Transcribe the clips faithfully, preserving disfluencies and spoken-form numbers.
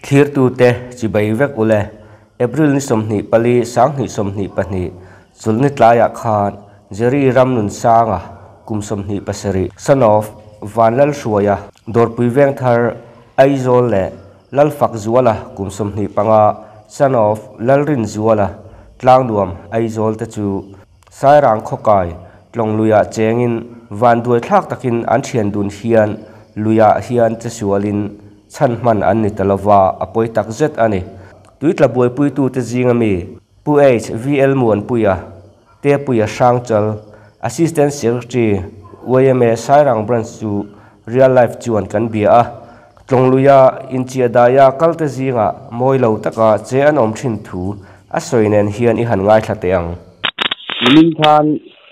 thlir tu te chi bai vek ule April ni somni pali sang ni somni pani zulni tlaya khan jeri ram nun sanga kum somni pasari son of vanlal shuaya dor pui veng thar aizol le lal fak zuala kum somni panga son of lalrin zuala tlang duam aizol te chu sai rang khokai tlong luya chengin van duai thlak takin an thian dun hian luya hian che sualin chan man an ni talawa apoi tak zet ani tuitla boi pui tu te jingami pu h vl muan puya te puya sang chal assistant secretary wma sairang branch chu real life chuan kan bia a tlongluya inchia daya kalte jinga moilo taka che an om thin thu a soinen hian i han ngai thlate ang min khan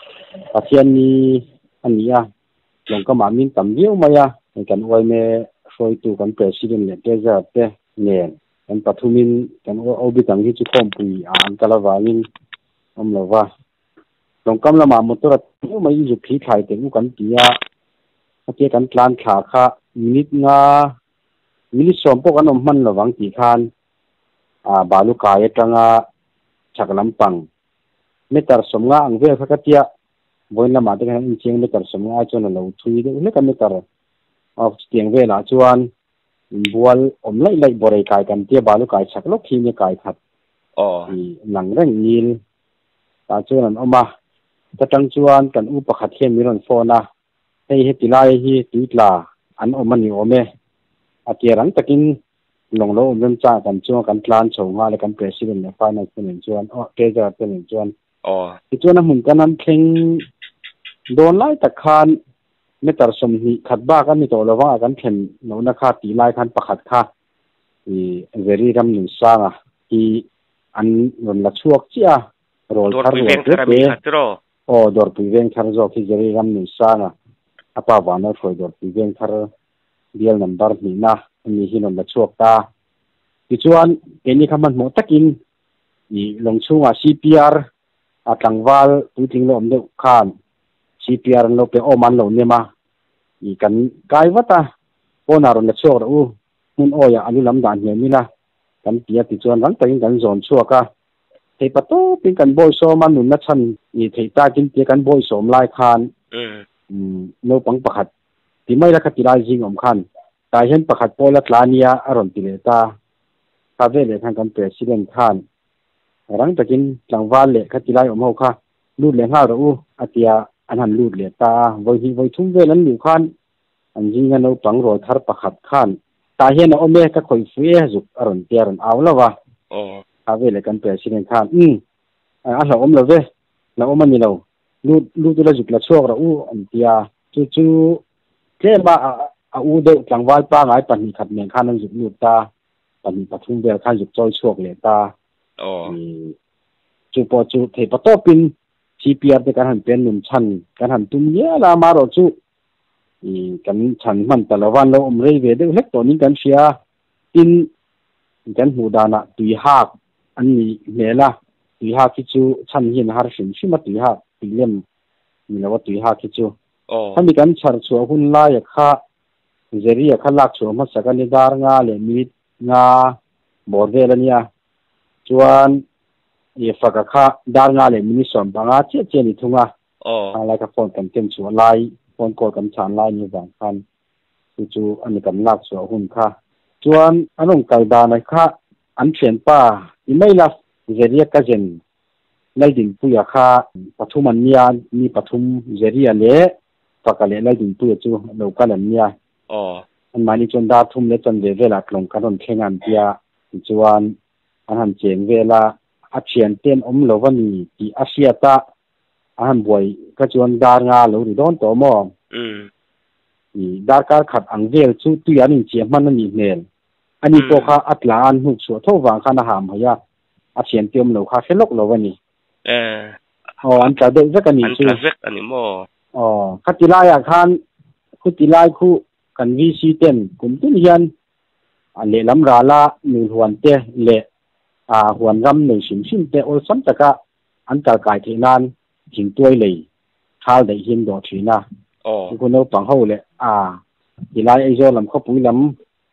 asian ni ania longkama min tam riu maya kan oime soi tu kan president le te za te nen kan pathumin kan obi tang hi chu khom pui an kalawangin amlawa longkam lama motor tu mai ju phi thai te kan tia ate kan plan kha kha minute nga minute som pok an om man lawang ti khan a balu kai tanga chaklam pang metar somnga angve khakatia boina ma te kan cheng metar somnga chona lo thui de le kan metar of tiang ve la chuan bual om lai lai borai kai kan tia balu kai chaklok khi ne kai khat oh nang reng nil ta chuan oma tatang chuan kan u pakhat hian miron phona hei he tilai hi tuitla an omani ome atiarang takin longlo omrem cha kan chuan kan plan chonga le kan president le finance nen chuan o treasurer nen chuan oh ti chuan mun kan an thleng don lai takhan metar som ni khatba kan ni to lawa kan thlen no na kha ti lai khan pakhat kha i very ram nin sanga i an ron la chuak chia rol thar ro o dor pi veng thar zo ki very ram nin sanga apa wana foi dor pi veng thar bial number ni na ni hinon la chuak ta ti chuan eni khaman mo takin i longchunga c p r atlangwal tuting lo omde khan c p r lo pe oman lo nema i kan kai wata ona ron la chok u mun oya alu lam dan he mila kan pia ti chuan rang takin kan zon chuaka thei pato pin kan boy so man nun na chan i thei ta kin ti kan boy som lai khan um no pang pakhat ti mai la khati lai jing om khan ta hen pakhat pola tlania aron ti le ta ka ve le khan kan president khan rang takin tlangwal le khati lai om ho kha lu le nga ro u atia an han lut le ta voi hi voi thum ve lan lu khan an jinga no pang ro thar pakhat khan ta hian o me ka khoi fue zuk aron tiaron awlawa o ka ve le kan president khan um a la om lo ve la om ani lo lu lu tu la zuk la chok ra u an tia chu chu ke ba a u de tlangwal pa ngai pan ni khat men khan an zuk lut ta pan pathum ve khan zuk choi chok le ta o chu po chu the patopin c p r te kan han pen nun chan kan han tum ye la ma ro chu i kan chan man talawan lo om rei ve de lek to ni kan sia tin kan hu dana tui hak an ni mela tui hak ki chu chan hin har shin shima tui hak pilem ni lo tui hak ki chu o hami kan char chu hun la ya kha zeria kha lak chu ma sakani dar nga le mit nga bor ve la nia chuan ye faka kha dar nga le mini som banga che che ni thunga oh ala ka phone kan tem chu lai phone call kan chan lai ni wang khan chu chu ani kan lak chu hun kha chuan anong kai da na kha an chen pa i mai la zeria ka jen lai din pu ya kha pathum an nia ni pathum zeria le faka le lai din pu chu lo ka lan nia oh an mani chon da thum le chon ve vela klong ka ron thengan tia chuan an han cheng vela a thian ten om lovani ti asiata an boy ka chuan dar nga lo ri don to mo um i dar kar khat angvel chu tu yan in che man ani mel ani to kha atla an hu chu tho wang kha na ham haya a thian tem lo kha selok lovani eh o an ta de zakani chu an ta ani mo o khatila ya khan khutilai khu kan vi si ten kum tin hian a le lam ra la ni huan te le a huan ram nei sim sim te ol sam taka an ka kai thinan jing tuai lei khal dei hin do thina oh ko no pang ho le a tilai ai zo lam kho pui lam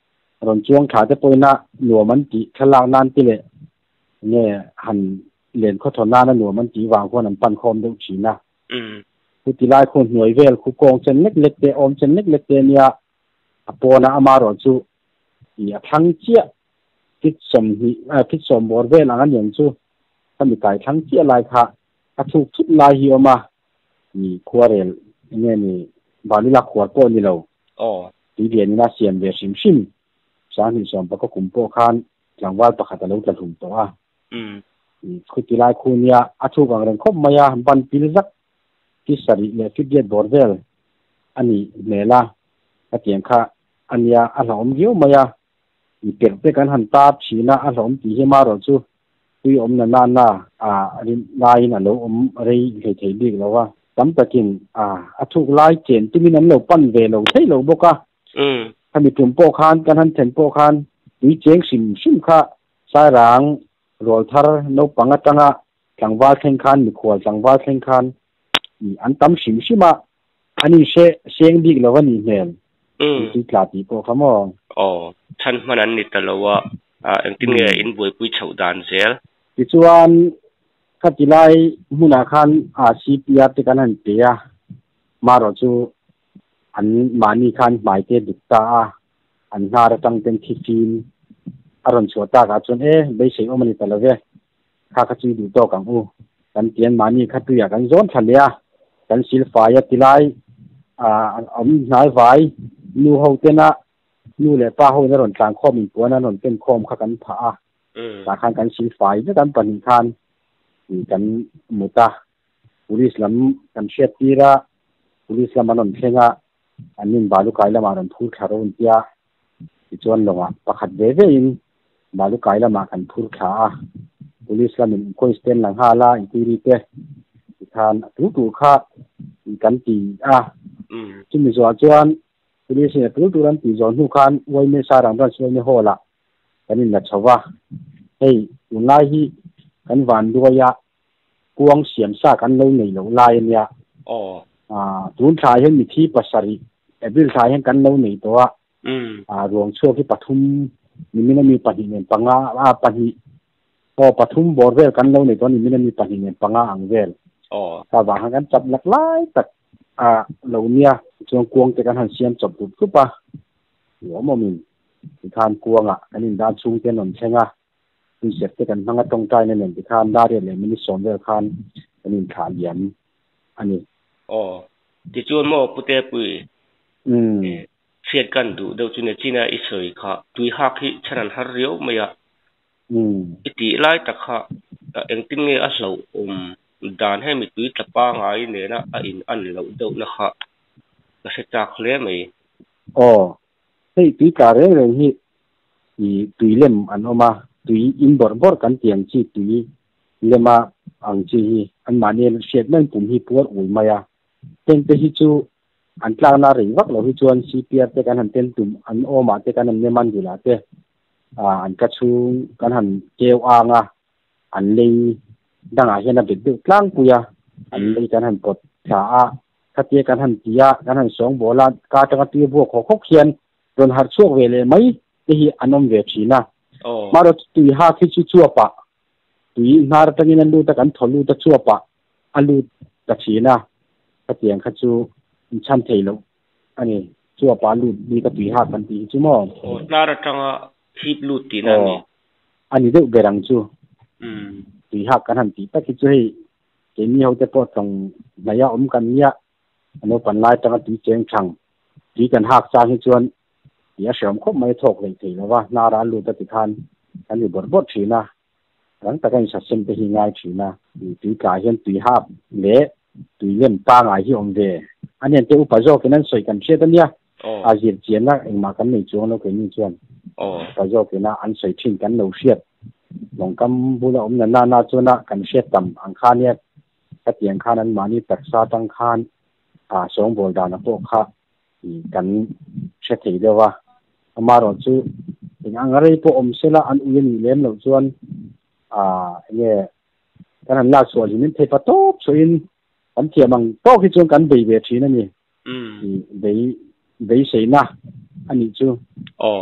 รอนช่วงขาจะปอยนะหนัวมันจีขลางนานติเลยเนี่ยหันเหรียญข้อถอนหน้านั่นหนัวมันจีวางคนนั้นปันคอมดูฉีนะผู้ที่ไล่คนหน่วยเวลคู่กองเชนเล็กเล็กเตออมเชนเล็กเล็กเตเนี่ยปอนะอามารอจูอีทั้งเจี๊ยพิษสมหิพิษสมบอร์เวลอันอย่างจูถ้ามีไก่ทั้งเจี๊ยลายค่ะถ้าถูกทุบลายหิวมามีขวดเรลเนี่ยนี่บาลีละขวดปอนี่เราอ๋อที่เรียนนี่นะเสียมเวชิมชิมสามีสมปะก็คุมโปคานหลังว่าประคัตะลุตะลุมตัวอืมคุติไลคูเนี่ยอาชูกังเรงคบมายาบันปิลซักที่สริเนี่ยฟิดเดียบอร์เวลอันนี้เนล่าอาเตียงค่ะอันนี้อาหลอมเยี่ยวมายาอีเปลี่ยนไปกันหันตาชีนะอาหลอมที่เฮมารอจูคุยอมนานานาอ่าอันนี้นายน่ะเราอมอะไรเหตุดีแล้วว่าจำตะกินอ่าอาชูไลเจนที่มีนั้นเราปั้นเวลเราใช่เราบอกว่าอืมถ้ามีกลุ่มโปคานกันหันเห็นโปคานวิเจงสิมสิมค่ะสายรางรอลทาร์นปังตังะจังหวะเข่งขันมีขวดจังหวะเข่งขันอันตั้มสิมสิมาอันนี้เชเสียงดีแล้ววันนี้เนี่ยที่กลาดีโปขโมงอ๋อท่านมันอันนี้แต่ละว่าอ่าเอ็งติเงอินบุยปุยเฉาดานเซลที่ส่วนข้าจิไลมุนาคันอาชีพยาติกันนั่นเปียมารอจูอันมานีคันหมายเตดุตาอันนาระตังเป็นที่ฟินอารมณ์ชัวตากาจนเอ๊ะไม่ใช่อมันนี่ตลอดเลยข้าขจีดูโตกังอูกันเตียนมานีขัดตัวอย่างกันย้อนทะเลกันศิลปะยติไลอ่าอมนายไว้นูเฮาเตนะนูเล่ป้าเฮาเนี่ยหล่นต่างข้อมีปัวนั่นหล่นเป็นข้อมขักันผาสาขากันศิลปะยกันปนิคันกันมุตาปุริสลัมกันเชียตีระปุริสลัมมันหล่นเชงะอันนี้บาลูกไก่ละมาหล่นพูดคารอนเตียที่จวนลงอ่ะประคัดเวเวินบาลูกไก่ละมากันพูดขาปุริสลัมคอยสเตนหลังฮาลาอิติริเตที่ทานทุกทุกข้ากันตีอ่ะที่มีส่วนจวนปุริสเนี่ยทุกทุกกันตีจวนทุกขันไว้ไม่สารังดันช่วยไม่หัวละกันนี่นัดชาวะเฮ้ยอุ่นไล่ฮีกันหวานด้วยยะกวงเสียมซากันเลยในหลงไล่เนี่ยอ๋ออ่าทุนชายให้มีที่ปัสสริเอบิลชายให้กันเลยในตัวอืมอ่ารวงช่วงที่ปทุมนี่ไม่ได้มีปฏิเงินปังอาปฏิพอปทุมบอร์เวลกันเลยในตัวนี้ไม่ได้มีปฏิเงินปังอาอังเวลอ๋อถ้าว่าหากันจับหลักหลายแต่อ่าเหล่านี้ช่วงกวงแต่กันหันเสียมจับดุคือปะหัวมันมีที่ทานกวงอ่ะอันนี้ด้านสูงเท่านั้นใช่ไหมมีเสร็จแต่กันทั้งตรงใจในหนึ่งที่ทานได้เรียนเลยมินิสอนเวลคันอันนี้ฐานเยี่ยมอันนี้อ๋อที่จวนโมปุเตปุยอืมเสียกันดูเดี๋ยวจุนจีน่าอิสระค่ะตุยฮักฮิฉะนั้นฮาริโอไม่อะอืมอิติไลตะค่ะเอ็งติงเงอสาวอมดานให้มีตุยตะปางไงเนี่ยนะอินอันเราเดี๋ยวนะคะก็เสร็จจากเคลี้ยไหมอ๋อเฮ้ยตุยการเรื่องนี้อีตุยเล่มอันออกมาตุยอินบอร์บอร์กันเตียงจีตุยเล่มมาอังจีอันมาเนี่ยเสียดนั่นปุ่มฮิปวดอุ่ยมายาเป็นไปฮิจูอันกลางนารีวักเราที่ชวนซีพีอาร์เตกันหันเต็นตุ่มอันโอมาเตกันหันเนมันอยู่ละเตอ่าอันกระชูกันหันเกลอางอ่ะอันเลยดังอาเห็นนะเด็กเด็กกลางปุยอ่ะอันเลยกันหันปดขาอ่ะถ้าเตกันหันตีอ่ะกันหันสองโบราณกาจังตีบวกของเขาเขียนโดนหัดช่วงเวลไหมที่อันนมเวทีนะมาเราตุยหาที่ชั่วปะตุยนาร์ตังนันดูตะกันทอลูตะชั่วปะอันลูตะชีนะถ้าเตียงขจูชั้นเทลอันนี้ชั่วปาลูดดีกับปีห้าพันปีชั่วโมงโอ้น่ารักจังอ่ะฮิบลูดตีนั่นนี่อันนี้เด็กเบรังจูอืมปีห้ากันหันปีแต่คิดช่วยเกมีเขาจะปลดตรงนายอมกันเนี่ยอันนี้ปันไล่จังตีเจงชังตีกันหักจางให้ชวนเดี๋ยวเสียมคบไม่ถกเลยทีแล้วว่าน่ารักลูดตะติคันอันนี้บทบทชีนะหลังจากนั้นสัตว์เส้นไปที่ง่ายชีนะตีกายเห็นตีห้าเละตีเล่นตาง่ายที่องเดอันนี้เจ้าอุปโภคนั้นสวยกันเช่นนี้อาเจียนเจียนนะเองมากันในช่วงเราเคยมีส่วนอุปโภคนั้นอันสวยทิ้งกันเราเสียดหลงกำบุญอมนานาจวนกันเสียดต่ำอังคารเนี่ยกระเตียงข้านั้นมานี่ตักซาตังคานอ่าสองโบราณพวกข้ากันเสียทีเดียวว่าอารมณ์จู่อย่างอะไรพวกอมเสละอันอุ่นเลี้ยมเราส่วนอ่าเนี่ยกันนั้นล่าส่วนนี้เทปโต้ส่วนอันเทียมังโตที่จงกันเบียดชีนั่นนี่เบียเบียเสียนะอันนี้จู่อ๋อ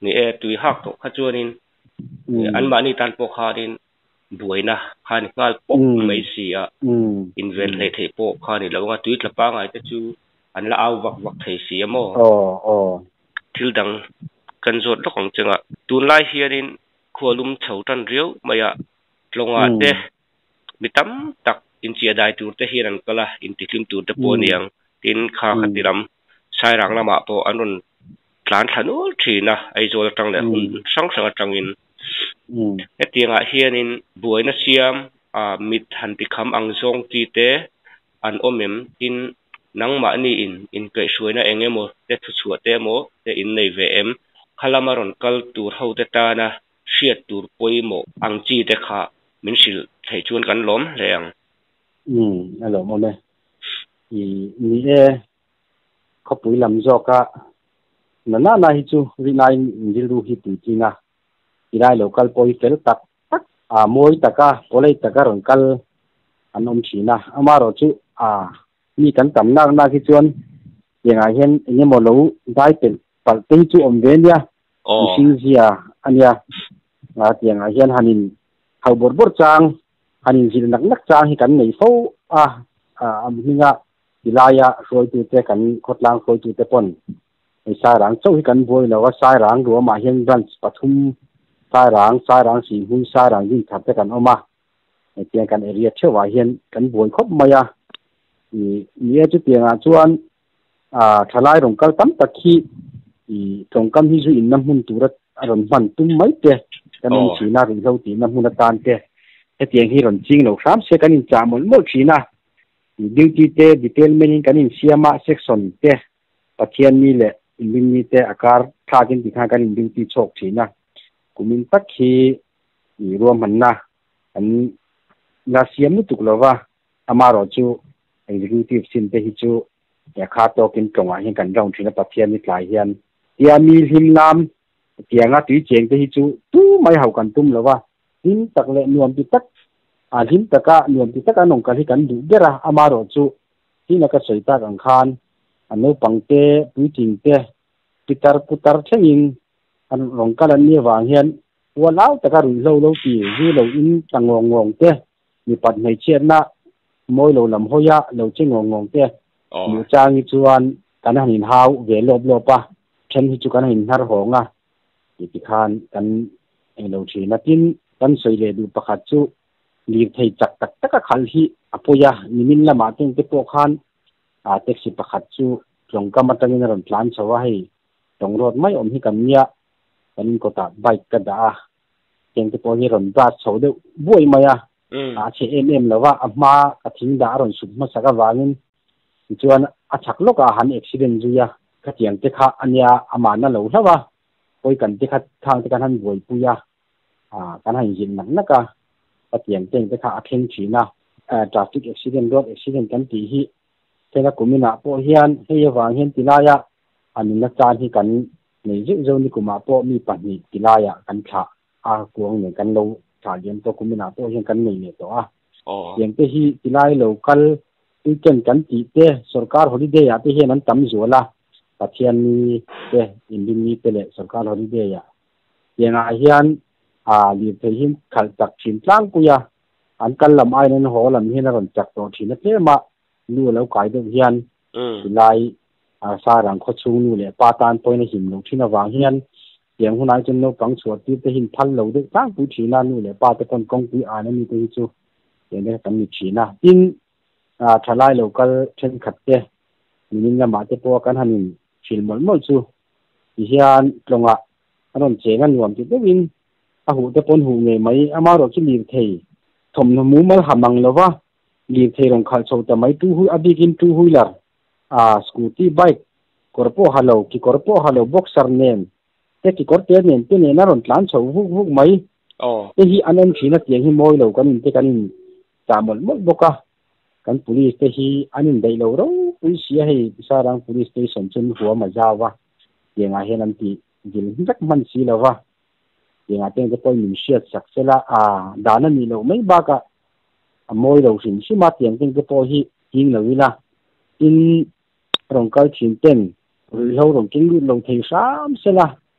นี่เอตุยหักตกขจวนินอันมานี่ตันปกขาดินบวยนะข้านี่ก็ปกไม่เสียอินเวนเลยเทปกข้านี่แล้วก็ตุยกระปังไอ้เจ้าจูอันละเอาวักวักเทเสียโม่ทิลดังกันจดลูกของจังอ่ะตูนไล่เฮียนินขวลุมเฉาตันเรียวไม่อะลงอ่ะเด้มิตั้มตักอินเสียได้ตูนเตเฮียนันก็ละอินติคิมตูนเตปวเนียงอินข้าขัดติรำใช้รังละมาปออันนั้นหลานถนุทีนะไอโจลตังเลยหุ่นช่างสังจังอินเอตียงอ่ะเฮียนินบวยนัเซียมอ่ามิดหันติคำอังซงตีเตอันอมเอ็มอินนังมานี่อินอินเกยช่วยนะเองเอโมเตทุสวดเตโมเตอินในเวเอ็มขลามารอนกัลตูร์เฮาเตตานะเชียตูร์ปอยโมอังจีเตค่ะมินชิลใช้ชวนกันล้มแรงอืมนั่นแหละโมเลยอีนี่เอเขาปุยลำจอกะนั่นน่ะนายจูวินัยดิลูฮิตุจีนะอีได้โลกัลปอยเฟลตักตักอ่ามวยตะกะโอเลยตะกะรอนกัลอันอมชีนะอามารอจูอ่ามีกันตำนักนักที่ชวนยังไงเห็นเนี่ยโมลูได้เป็นปัลติจูอมเวียนเนี่ยสิ่งเสียอันเนี้ยอ่ายังไงเห็นฮันนินเขาบดบดจางฮันนินสินักนักจางให้กันในโฟอ่าอ่าอันนี้ก็วิลายะสวยตัวเตกันขดลางสวยตัวเตปนในสายหลังเจ้าให้กันบวยแล้วว่าสายหลังรัวมาเห็นรันปฐุมสายหลังสายหลังสีหุ่นสายหลังยิ่งถัดไปกันออกมาในเตียงกันเอเรียเชื่อว่าเห็นกันบวยครบมายาอีนี่จะเตียงอาจวนอ่าทลายรงกัลตั้มตะคีอีตรงกันที่สุอินน้ำหุ่นตัวรัดอารมณ์มันตุ้มไม่เตะกันมันสีน่าริ้วตีน้ำหุ่นตานเตะแต่เตียงที่รอนจริงเราสามเสกันอินจามมันหมดสีน่ะดิวตี้เตะดิเทลเมนินกันอินเสียมาเซ็กซ์นเตะปัจเจียนนี่แหละอินวินนี่เตะอาการท่ากินติดข้างกันอินดิวตี้โชคสีน่ะกุมินตะคีอีรวมมันน่ะอันลาเซียมนี่ตุกแล้วว่าอามารอจู executive สินเตหิจูอย่าขาดตัวกินตรงว่าเห็นกันเราถึงปัจเจียนนี่หลายเฮียนเตียมีหิมน้ำเตียงอ่ะตีเจงเตหิจูตู้ไม่เห่ากันตุ้มแล้วว่าหิมตักเละนวมติตักอ่าหิมตะกะนวมติตักอันนงกันที่กันดูเดระอามารอจูที่นักสวยตากังคานอันนู้ปังเตปุยจิงเตปิตาร์ปุตาร์เชงิงอันรองกันนี่วางเฮียนว่าเล่าตะกะรุ่ยเล่าเล่าตีรูเล่าอินตังงงงเตมีปัดในเชียนนะมวยเล่าลำห้อยะเล่าเชงงงเตอยู่จางอีจวนกันหินหาวเวลบลบปะเช่นที่จุกันหินหาร์หงอ่ะอีกครั้งกันเอโลชีนัดินกันสวยเลยดูประคัตจูลีบไทยจักตักตะกะขันที่อภัยนิมินละมาติงเตปโคันอาเท็กซี่ประคัตจูตรงกำมัตังนรอนพลานสวะให้ตรงรถไม่อมให้กันเนี้ยกันก็ตัดใบกระดาษเก่งเตปนี่รอนบาดสาวเดบวยมาอ่ะอาเชเอ็มเอ็มแล้วว่าอามากระถิ่นดารอนสุดมาสักวางินจวนอาชักโลกอาหารอุบิเหตุจุยาก็เตียงเตค่ะอันยาอามานั่นเหล่าว่าโอยกันเตค่ะทางเตค่ะหันบวยปุยาอ่ากันให้ยินนั่นนะก็ก็เตียงเตงเตค่ะอาเข่งชีนะเอ่อทราฟิกอุบิเหตุรถอุบิเหตุกันตีฮีเตค่ะกุมินาโปเฮียนเฮียวางเฮียนติลายะอันนี้นักจานที่กันในยุคเจ้านี่กุมาโปมีปัญหาติลายะกันฉะอากวงเนี่ยกันเราฉะเย็นตัวกุมินาโปเฮียนกันนี่เนี่ยตัวอ่ะเตียงเตฮีติลายเรากันอีกกันกันตีเตะสรการฮอลิเดย์อาทิตย์เห็นนั้นตั้มจัวละปัจเจียนมีเตะอินดิมีเตะเลยสรการฮอลิเดย์อ่ะยังไงเฮียนอ่าลีเตหิมขัดจักชินตั้งกุยาอันกันลำไอ้นั่นหัวลำเฮียนนั่นจักตัวชินเตะมานู่นแล้วไก่ตัวเฮียนไล่อ่าสารังขดชูนู่นเลยปาตานปอยในหิมลงที่นวางเฮียนยังหุ่นไอ้จนเราฟังสวดที่เตหิมพันเหลาเด็กตั้งผู้ชีน่านู่นเลยปาตะปนกงกุยอ่านนั่นมีตัวจูยังได้ตั้งมีชีน่าอินอ่าทลายโลกาเช่นขัดเตะมินละมาเตปวกันหันชิลมอลมอลซูดิฉันตรงอ่ะอันนั้นเจงันรวมจิตวินอาหูเตปนหูเงยไหมอามารอคิลีเทยถมน้ำมูมาหามังแล้วว่าลีเทยลงขัดโซแต่ไม่ตู้หุยอดีกินตู้หุยละอ่าสกูตี้ไบค์คอร์ปฮัลโหลกิคอร์ปฮัลโหลบ็อกเซอร์เนมแต่กิคอร์เตอร์เนมเป็นนั่นรอนหลานโซหุกหุกไหมอ๋อแต่ที่อันนั้นชีนัดยังหิมอยแล้วกันแต่กันจามอลมอลบกะกันพุลิสเตฮีอันนี้ได้แล้วเราพุลิสเฮียพิสารังพุลิสเตชันจนหัวมาจ้าวะยังไงเห็นนั่นที่ยิงนักมันสีแล้ววะยังไงเต็งจะไปมินเชียสักเสละอ่าดานันนี่เราไม่บ้ากะมวยเราสินสิมาเตียงเต็งจะไปฮียิงเราวิละอินตรงกับชินเต็งเราเรากินเราเทสามเสละ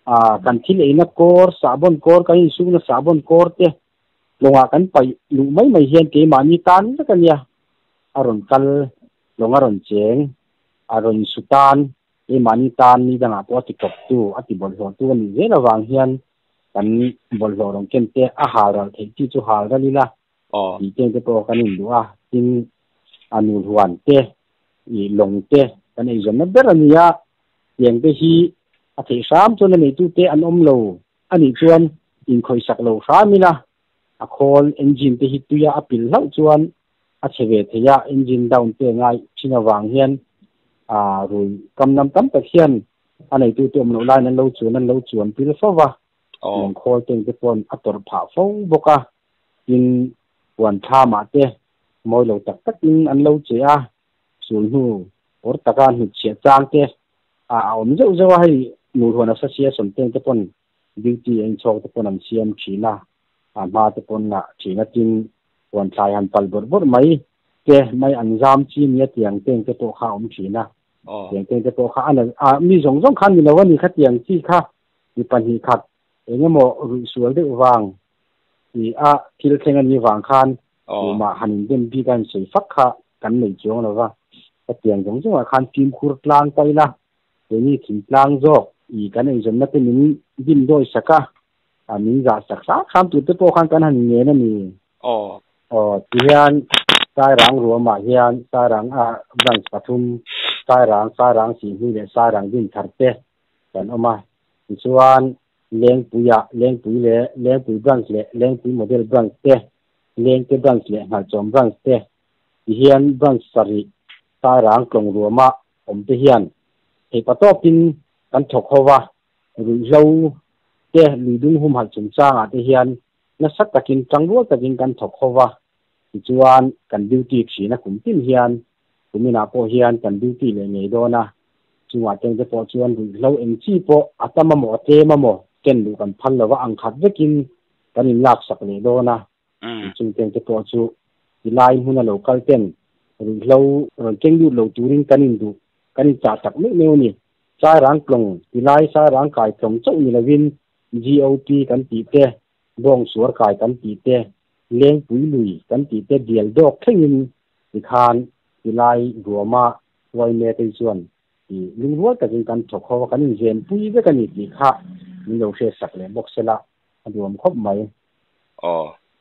à kan thil eina kor sabon kor kan su na sabon kor te longa kan pai lu mai mai hian ke mani tan ta kan ya aron kal longa ron cheng aron sutan e mani tan ni danga po ti kop tu ati bol ho tu ni je na wang hian kan bol ho rong ken te a hal ral thei ti chu hal ra lila o ti te te po kan in duwa tin anu huan te i long te kan ei zon na berania yang te hi a thei sam chon nei tu te an om lo ani chuan in khoi sak lo samina a khol engine te hi tuya apil lau chuan a cheve theya engine down te ngai china wang hian a rui kam nam tam ta hian anei tu tu mno lai nan lo chuan nan lo chuan pil fowa ong khol teng te pon a tor pha fo boka in wan tha ma te moi lo tak tak in an lo che a sul hu or takan hu che chang te a om zo zo hai nu hona sa sia som teng te pon duty en chok te pon am siam china a ma te pon na china tin wan thai han pal bor bor mai ke mai an jam chi mi tiang teng te to kha om china tiang teng te to kha an a mi zong zong khan ni lo ni kha tiang chi kha ni pan hi khat engemo ru sual de wang i a thil thengan ni wang khan ma hanin dem bi kan sei fak kha kan nei chong lo wa ka tiang jong jong khan tim khur tlang tai la ni thim tlang zo i kan ei zon na te min din doi saka a min za sak sa kham tu te po khan kan han nge na ni o o tian sai rang ruwa ma hian sai rang a branch pathum sai rang sai rang si hu le sai rang din thar te kan oma chuan leng puya leng pui le leng pui branch le leng pui model branch te leng te branch le ngal chom branch te hian branch sari sai rang klong ruwa ma om te hian e patopin kan thok howa ru zo te lidung hum hal chung changa te hian na sak takin tangrual takin kan thok howa chuan kan duty khina kum tin hian kumina po hian kan duty le ngei dona chunga teng te po chuan ru lo eng chi po atama mo te ma mo ken lu kan phal lawa ang khat vekin kan in lak sak le dona chung teng te po chu ilai huna local ten ru lo ron keng du lo turin kan in du kan in cha tak me me ni sai rang klong ilai sai rang kai klong chau ni lawin G O P kan ti te bong suar kai kan ti te leng pui lui kan ti te dial dok thengin ti khan ilai ruama wai me te chuan i lung rual takin kan thok ho kan in zen pui ve kan ni ti kha ni lo she sak le box la aduam khop mai o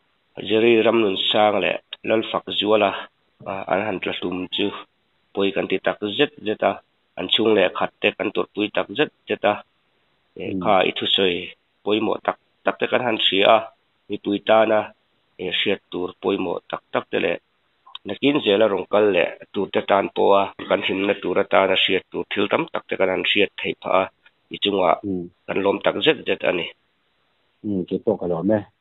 jeri ram nun sang le lol fak zuala an han tla tum chu poi kan ti tak zet zeta an chung le khat te kan tur pui tak zet zeta e kha i thu soi poi mo tak tak te kan han sia mi pui ta na e shiat tur poi mo tak tak te le nakin zela rong kal le tur te tan po a kan him na tur ta na shiat tur thil tam tak te kan han shiat thei pha i chunga kan lom tak zet zet ani ừ ke to ka lo me